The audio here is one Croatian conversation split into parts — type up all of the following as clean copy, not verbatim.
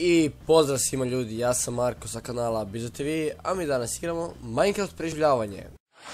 I pozdrav svima ljudi, ja sam Marko sa kanala Bizo TV, a mi danas igramo Minecraft preživljavanje.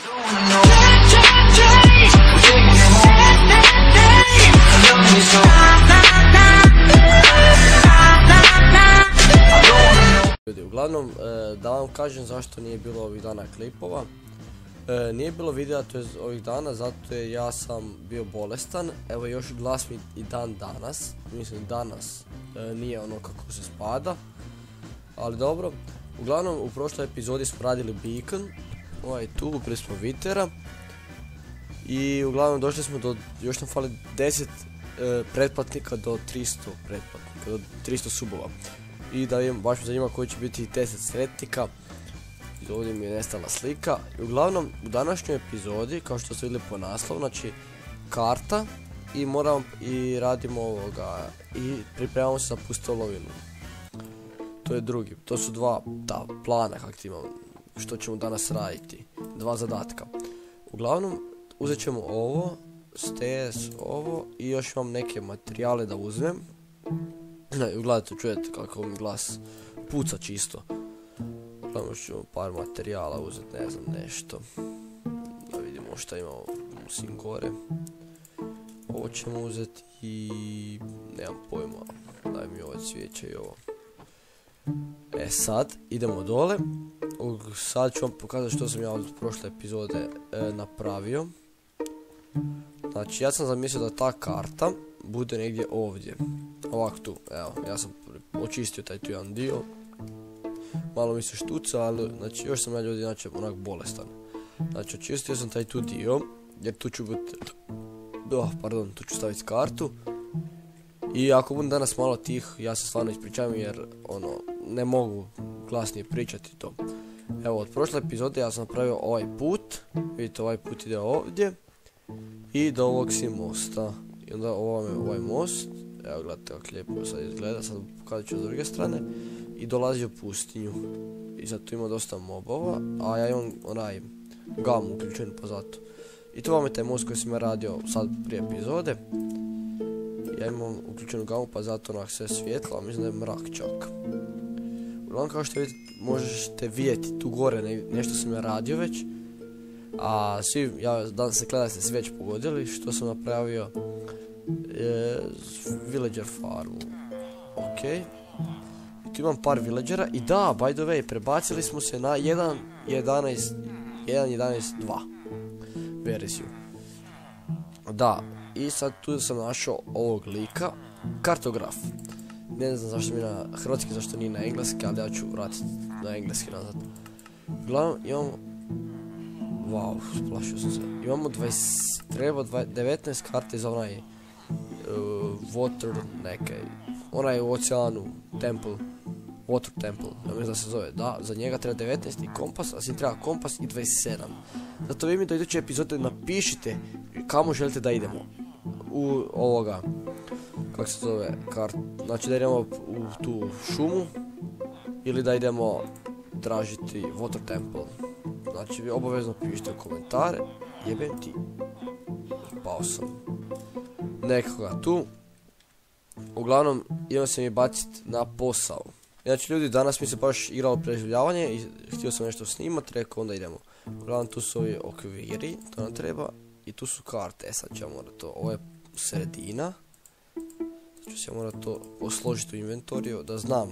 Ljudi, uglavnom, da vam kažem zašto nije bilo ovih dana klipova. Nije bilo videa ovih dana zato je ja sam bio bolestan. Evo još glas mi i dan danas. Mislim danas nije ono kako se spada. Ali dobro. Uglavnom u prošloj epizodi smo radili beacon. Ovaj tu, upili smo vitera. I uglavnom došli smo do, još nam fali 10 pretplatnika do 300 pretplatnika, do 300 subova. I da vidim, baš me zanima koji će biti 10 sretnika. Ovdje mi je nestala slika. I uglavnom u današnjoj epizodi, kao što ste vidjeli po naslovu, znači karta i radimo ovoga i pripremamo se za pustolovinu. To je drugi, to su dva plana kak ti imam, što ćemo danas raditi, dva zadatka. Uglavnom uzet ćemo ovo, stairs, ovo i još imam neke materijale da uzmem. Ugledajte, čujete kako mi glas puca čisto. Uglavnom ćemo par materijala uzeti, ne znam, nešto. Da vidimo šta imamo, musim gore. Ovo ćemo uzeti i nemam pojma, daj mi ovo cvijeće i ovo. Sad idemo dole. Sad ću vam pokazati što sam ja od prošle epizode napravio. Znači ja sam zamislio da ta karta bude negdje ovdje. Ovak tu, evo, ja sam očistio taj tu jedan dio. Malo mi se štuca, ali znači još sam ja ljudi znači onak bolestan. Znači očistio sam taj tu dio, jer tu ću tu ću staviti kartu. I ako budem danas malo tih, ja se stvarno ispričavam jer ono, ne mogu glasnije pričati to. Evo od prošle epizode ja sam napravio ovaj put, vidite ovaj put ide ovdje. I do ovog si mosta. I onda ovaj most, evo gledajte kako lijepo sad izgleda, sad pokazat ću s druge strane. I dolazi u pustinju. I sad tu ima dosta mobova, a ja imam onaj gamu uključen pa zato. I tu vam je taj most koji sam ja radio sad prije epizode. Ja imam uključenu gamu pa zato onak sve svjetlo, a mislim da je mrak čak. Uglavnom kao što vidite, možete vidjeti tu gore nešto sam ja radio već. A svi, danas se gleda ste se već pogodili što sam napravio villager farmu. Ok. I tu imam par villagera i da, by the way, prebacili smo se na 1.11.2 verziju. Da, i sad tu sam našao ovog lika, kartograf. Ne znam zašto mi je na hrvatski, zašto nije na engleski, ali ja ću vratiti na engleski nazad. Uglavnom imamo, wow, splašio sam se. Imamo 19 karte za onaj water nekaj, onaj u oceanu temple, water temple, ja mislim da se zove, da, za njega treba 19 i kompas, a svim treba kompas i 27. Zato vi mi do iduće epizode napišite kamo želite da idemo u ovoga, kako se zove, znači da idemo u tu šumu ili da idemo tražiti water temple. Znači vi obavezno pišite u komentare, jebem ti, pao sam nekoga tu. Uglavnom idemo se mi baciti na posao. Znači ljudi, danas mi se baš igralo preživljavanje i htio sam nešto snimati, rekao onda idemo. Uglavnom tu su ovi okviri, to nam treba, i tu su karte. Sad ću ja morati to, ovo je sredina. Sad ću se ja morati to posložiti u inventoriju da znam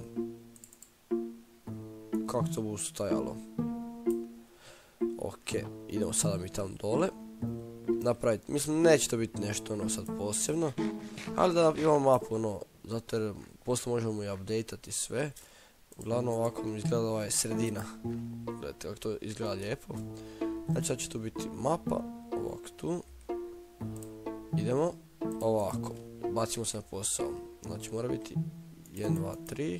kako to bude stajalo. Ok, idemo sada mi tam dole napraviti, mislim neće to biti nešto ono sad posebno, ali da imamo mapu ono, zato jer poslije možemo i updateati sve. Uglavnom ovako mi izgleda ova je sredina, gledajte kako to izgleda lijepo. Znači sad će tu biti mapa, ovako tu, idemo ovako, bacimo se na posao, znači mora biti 1, 2, 3.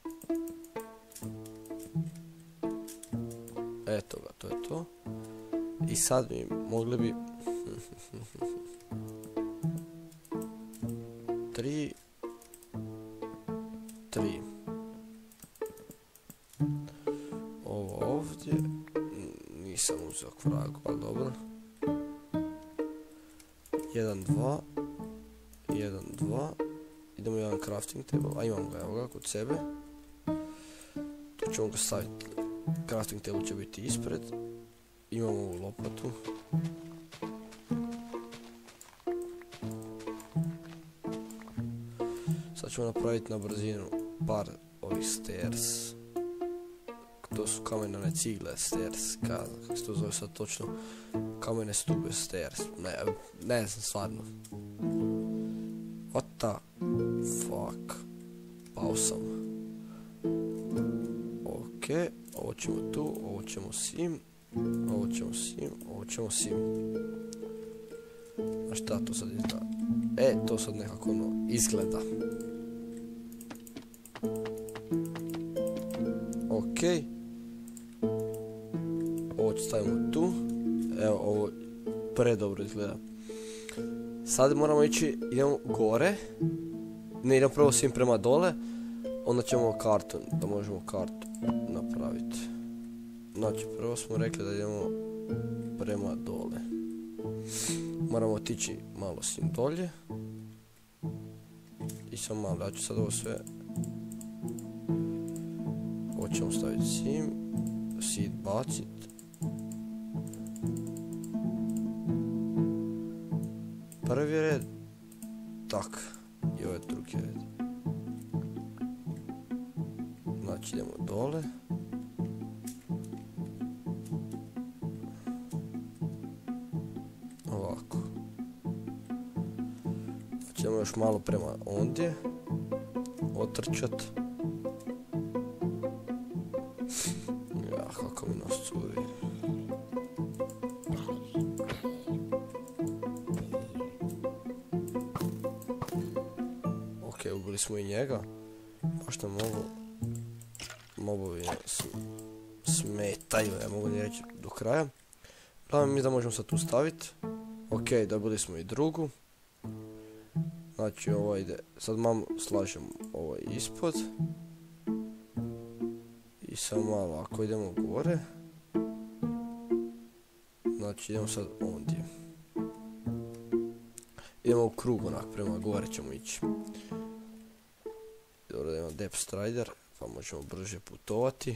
Eto ga, to je to. I sad mi mogli bi 3 ovo ovdje nisam uzeo kvragu, ali dobro. 1, 2 1, 2 idemo jedan crafting table, a imamo ga, evo ga, kod sebe. Tu ćemo ga staviti, crafting table će biti ispred. Imamo ovu lopatu. Sad ćemo napraviti na brzinu par ovih stairs. To su kamene cigle stairs, kako se to zove sad točno, kamene stube stairs, ne znam stvarno. What the fuck, pao sam. Ok, ovo ćemo tu, ovo ćemo sim, ovo ćemo sim, ovo ćemo sim. A šta to sad izgleda? To sad nekako ono izgleda. Ok. Ovo stavimo tu. Evo, ovo predobro izgleda. Sad moramo ići, idemo gore. Ne, idemo prvo svim prema dole. Onda ćemo kartu, da možemo kartu napraviti. Znači, prvo smo rekli da idemo prema dole. Moramo otići malo svim dolje. I samo malo, ja ću sad ovo sve. Ovo ćemo staviti sim. Seed bacit. Prvi red. Tak. I ovaj drugi red. Znači idemo dole. Ovako. Znači idemo još malo prema ondje. Otrčat. Ja, kako mi nos curi. Ok, ubili smo i njega. Baš nam mobovi smetaju, ne mogu ni reći do kraja. Glavno mi da možemo sad tu staviti. Ok, dobili smo i drugu. Znači ovo ide, sad malo slažemo ovo ispod. I samo malo, ako idemo gore. Znači idemo sad ondje. Idemo u krug onak, prema gore ćemo ići. Dobro da imamo depth strider, pa možemo brže putovati.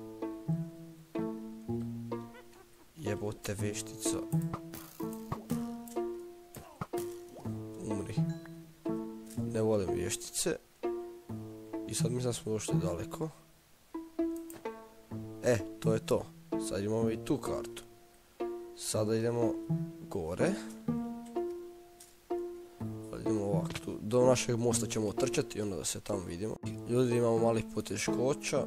Jebote veštica. Umri. Ne volim vještice. I sad mislim da smo došli daleko. To je to. Sad imamo i tu kartu. Sada idemo gore. Idemo ovako tu. Do našeg mosta ćemo otrčati i onda da se tamo vidimo. Ljudi, imamo malih poteškoća.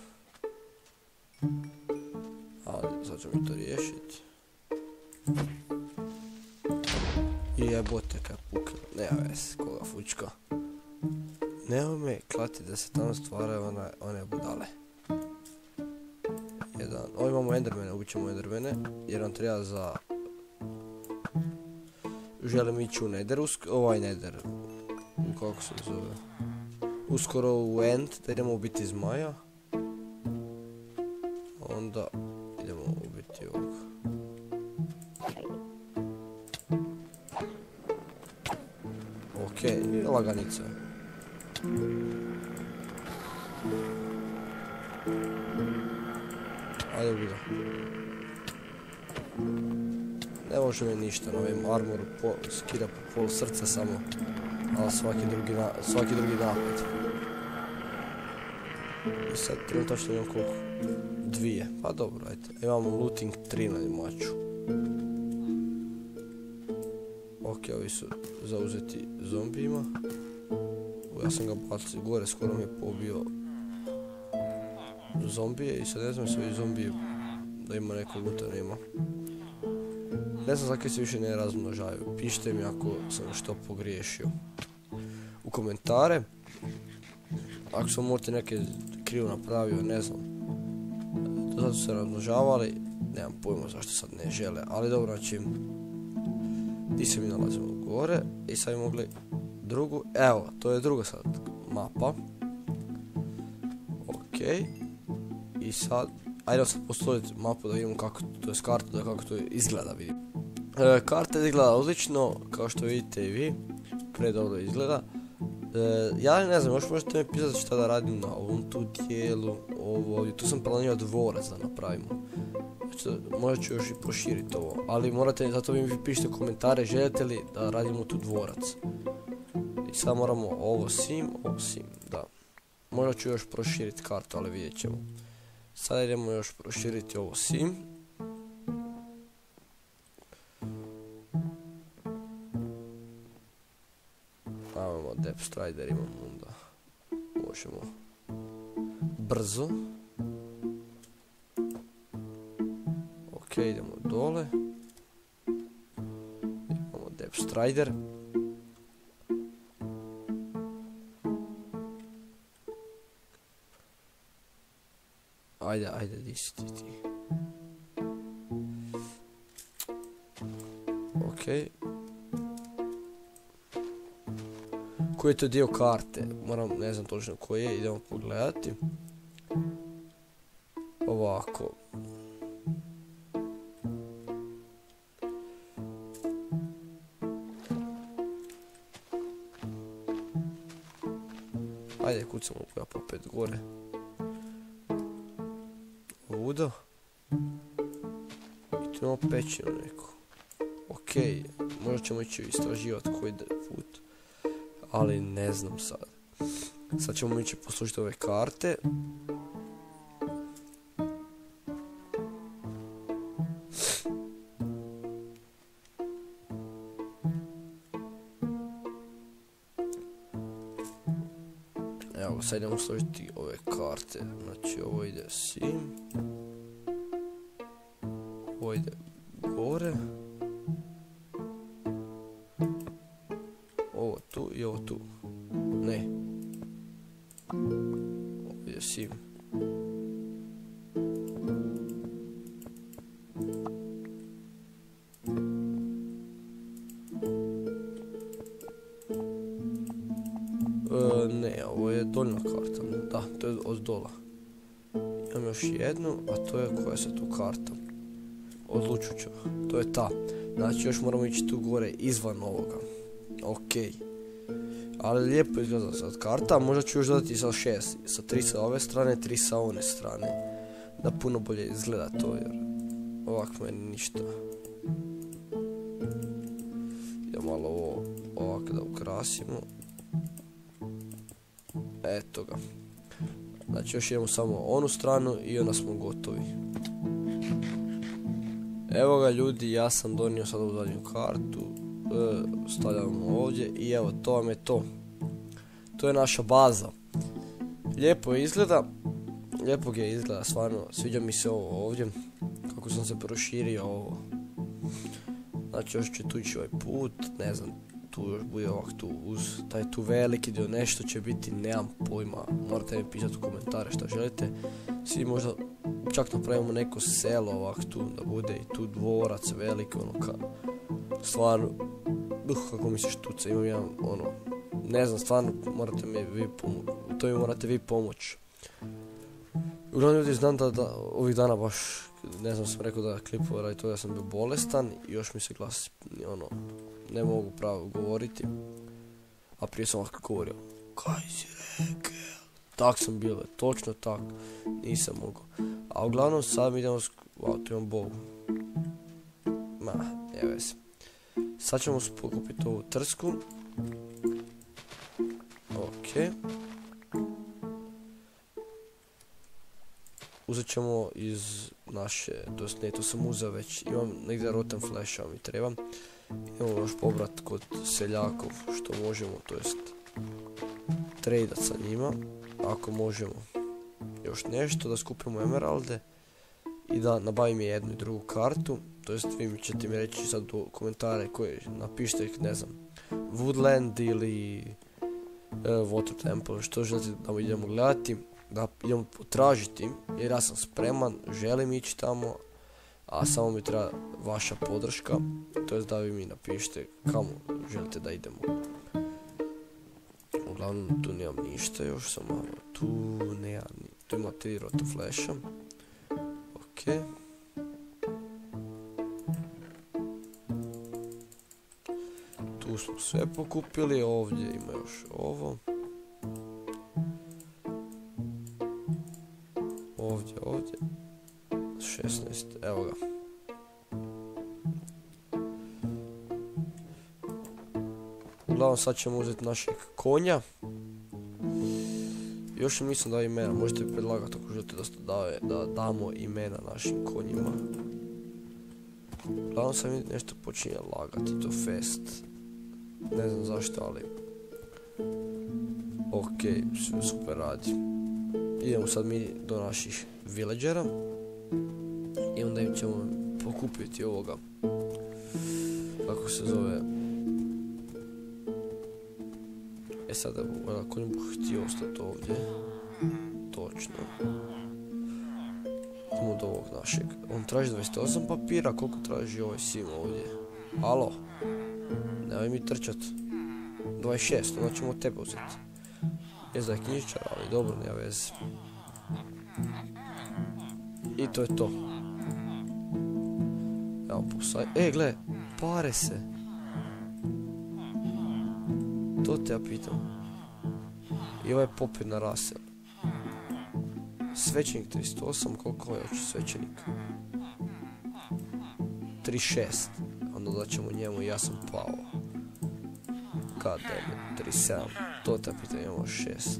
Ali sad ćemo i to riješiti. I jebote kad puke. Nema veze, koga fučka. Nema me klati da se tamo stvaraju one budale. Ovo imamo endermene, ubit ćemo endermene. Jer nam treba za... Želim ići u nether, ovaj nether. Kako se zove? Uskoro u end, da idemo ubiti zmaja. Onda idemo ubiti ovog. Ok, laganica. Ajde ubi ga. Ne može mi ništa na ovim armoru, skira po pol srca samo. Ali svaki drugi napad. I sad trenutačno imam koliko? 2. Pa dobro, ajde. Imamo looting 3 na maču. Ok, ovi su zauzeti zombijima. Ja sam ga bacio gore, skoro mi je pobio zombije i sad ne znam se ovi zombije da ima neko luta, nema. Ne znam zakaj se više ne razmnožavaju. Pišite mi ako sam što pogriješio u komentare. Ako sam možda neke krivo napravio, ne znam. Do sad su se razmnožavali, nemam pojma zašto sad ne žele, ali dobro, znači gdje se mi nalazimo gore i sad bi mogli drugu, evo, to je druga sad mapa. Ok. I sad, ajde sad postaviti mapu da vidimo kako, to je kartu, da kako to izgleda, vidimo. Karta izgleda odlično, kao što vidite i vi, predobro izgleda. Ja ne znam, još možete mi pisati šta da radim na ovom tu dijelu, ovo ovdje, tu sam planirao dvorac da napravimo. Znači, možda ću još i proširiti ovo, ali morate, zato vi mi pišite komentare, želite li da radimo tu dvorac. I sad moramo ovo sim, da. Možda ću još proširiti kartu, ali vidjet ćemo. Sad idemo još proširiti ovo sim. Imamo Depth Strider, imamo onda. Možemo brzo. Ok, idemo dole. Imamo Depth Strider. Ajde, di si ti? Ok. Koji je to dio karte? Ne znam točno koji je, idemo pogledati. Ovako. Ajde, kucamo ja popet gore. Ovuda. I tu imamo pećinu neku. Ok, možda ćemo ići istraživati koji put. Ali ne znam sad. Sad ćemo ići poslušati ove karte. Evo, sad idemo složiti ove karte. Znači, ovo ide sim. Ovo ide gore. Ovo tu i ovo tu. Ne. Ovo ide sim. Ne, ovo je doljna karta. Da, to je od dola. Imam još jednu, a to je koja se tu karta. Odlučuća. To je ta. Znači još moramo ići tu gore izvan ovoga. Ok. Ali lijepo izgleda sad karta. Možda ću još dodati sa 6. Sa 3 sa ove strane, 3 sa one strane. Da puno bolje izgleda to jer ovako meni ništa. Idemo malo ovo ovako da ukrasimo. Eto ga. Znači još idemo samo onu stranu i onda smo gotovi. Evo ga ljudi, ja sam donio sad ovu zadnju kartu. Stavljamo ovdje i evo to vam je to. To je naša baza. Lijepo izgleda. Lijepo ga izgleda stvarno. Sviđa mi se ovo ovdje. Kako sam se proširio ovo. Znači još će tu ići ovaj put. Ne znam. Tu još bude ovak tu uz taj tu veliki dio, nešto će biti, nemam pojma, morate mi pisati u komentare šta želite. Svi možda čak napravimo neko selo ovak tu, da bude i tu dvorac veliki, stvarno, kako mi se štuca, imam jedan, ne znam, stvarno morate mi vi pomoći, to mi morate vi pomoći. Uglavnom ljudi, znam da ovih dana baš, ne znam, sam rekao da klipova radi to da sam bio bolestan i još mi se glas, ne mogu pravo govoriti. A prije sam ovako govorio, kaj si rekao? Tak sam bio, točno tak, nisam mogao. A uglavnom sad mi idemo, wow, tu imam bovu. Ne veze. Sad ćemo pokupiti ovu trsku. Ok. Uzet ćemo iz naše, to sam uzeo već, imam negdje rotten flasha mi treba. Idemo još pobrat kod seljakov što možemo, to jest tradat sa njima, ako možemo još nešto, da skupimo emeralde i da nabavim jednu i drugu kartu, to jest vi ćete mi reći sad u komentare koje, napišite ih, ne znam, Woodland ili Water Temple, što želite da idemo gledati, da idemo potražiti, jer ja sam spreman, želim ići tamo, a samo mi treba vaša podrška, to jest da vi mi napišete kamo želite da idemo. Uglavnom tu nemam ništa još, samo tu nemam, tu ima 3 rotten flasha. Ok. Tu Tu smo sve pokupili, ovdje ima još ovo. Ovdje. 16, evo ga. Uglavnom sad ćemo uzeti našeg konja. Još im nisam dao imena, možete predlagati ako želite da damo imena našim konjima. Uglavnom sam nešto počinje lagati, to fest. Ne znam zašto, ali... Ok, sve super radi. Idemo sad mi do naših villagera. I onda im ćemo pokupiti ovoga. Kako se zove... Sada ako ne bih htio ostati ovdje. Točno. Idemo do ovog našeg. On traži 28 papira, koliko traži ovaj sim ovdje? Alo? Nemoj mi trčat. 26, onda ćemo tebe uzeti. Jest da je knjižčar, ali dobro, nema veze. I to je to. Evo posaj. Gle, pare se. To te ja pitam. I ovaj popit na rasel. Svećenik 38, koliko je oči svećenik? 36. Onda da ćemo njemu, ja sam pao. God damn it, 37. To te ja pitam, imamo 6.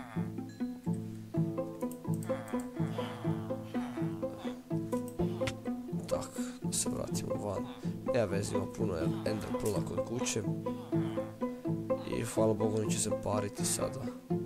Tak, da se vratimo van. Ja vezi, ima puno ender prula kod kuće. I hvala Bogu neće se pariti sada.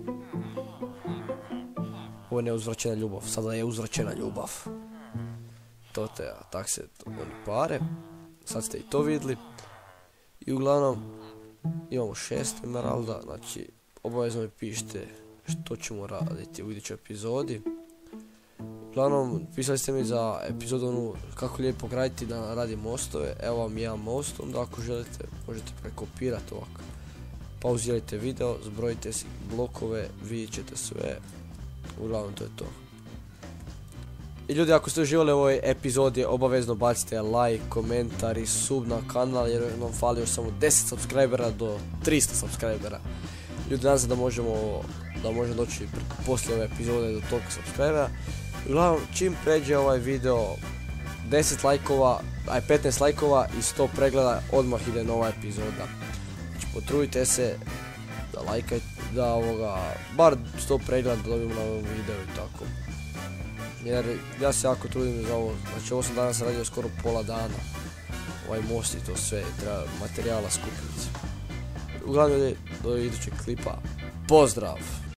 Ovo je neuzvraćena ljubav, sada je uzvraćena ljubav. To te, a tak se oni pare. Sad ste i to vidjeli. I uglavnom imamo 6 emeralda, znači obavezno mi pišite što ćemo raditi u idućoj epizodi. Uglavnom, pisali ste mi za epizodu kako lijepo graditi da radim mostove. Evo vam jedan most, onda ako želite možete prekopirati ovako. Pauzirajte video, zbrojite si blokove, vidjet ćete sve. Uglavnom to je to. I ljudi, ako ste uživali u ovoj epizodi, obavezno bacite like, komentar i sub na kanal jer nam fali još samo 10 subscribera do 300 subscribera. Ljudi, nadam se da možemo doći poslije ove epizode do toliko subscribera. Uglavnom, čim pređe ovaj video 10 lajkova, 15 lajkova i 100 pregleda, odmah ide nova epizoda. Znači, potrudite se da lajkajte, da bar 100 pregleda da dobijemo na ovom videu i tako. Jer ja se jako trudim za ovo, znači ovo sam danas radio skoro pola dana. Ovaj most i to sve, treba materijala skupiti. Uglavnom, do idućeg klipa, pozdrav!